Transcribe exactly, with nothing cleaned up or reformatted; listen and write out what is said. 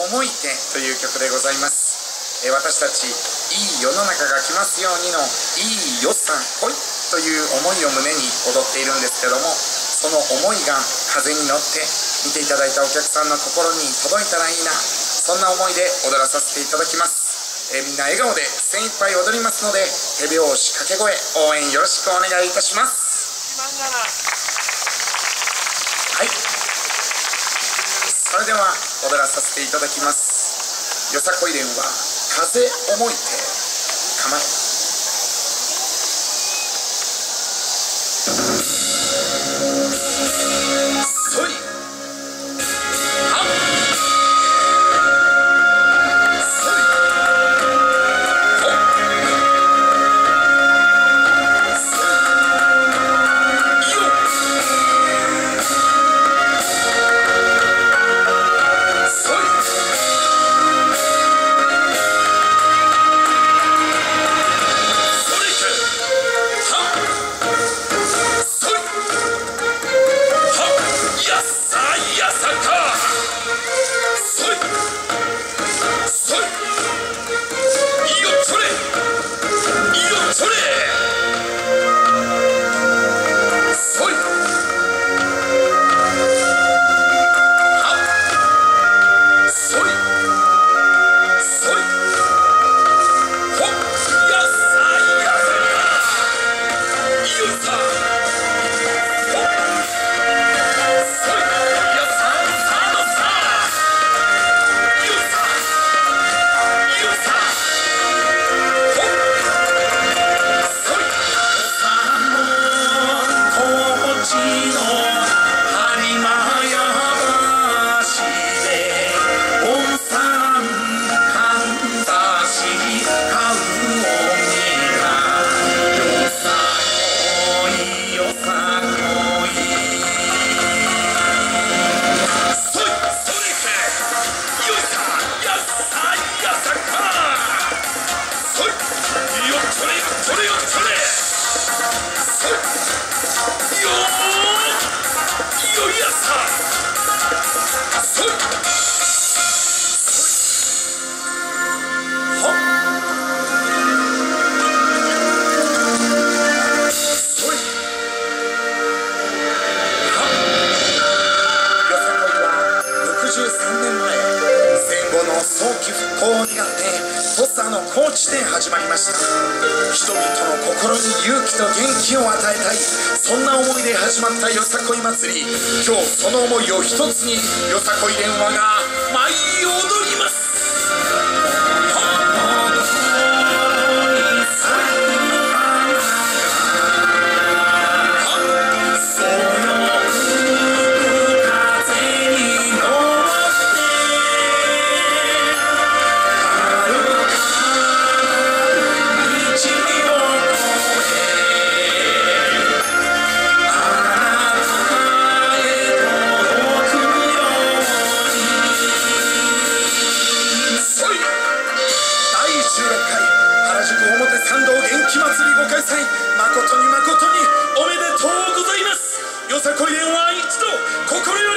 思いて」という曲でございます。私たちいい世の中が来ますようにのいいよさこいという思いを胸に踊っているんですけども、その思いが風に乗って見ていただいたお客さんの心に届いたらいいな、そんな思いで踊らさせていただきます。えみんな笑顔で精一杯踊りますので、手拍子掛け声応援よろしくお願いいたします。はい、それでは踊らさせていただきます。よさこい連は風思いて構え。そいはっそいほっそいよっそい早期復興を願って土佐の高知で始まりました。人々の心に勇気と元気を与えたい、そんな思いで始まったよさこい祭り。今日その思いを一つによさこい連話が舞い踊ります。参道元気祭りご開催、誠に誠におめでとうございます。よさこい連は一度心よ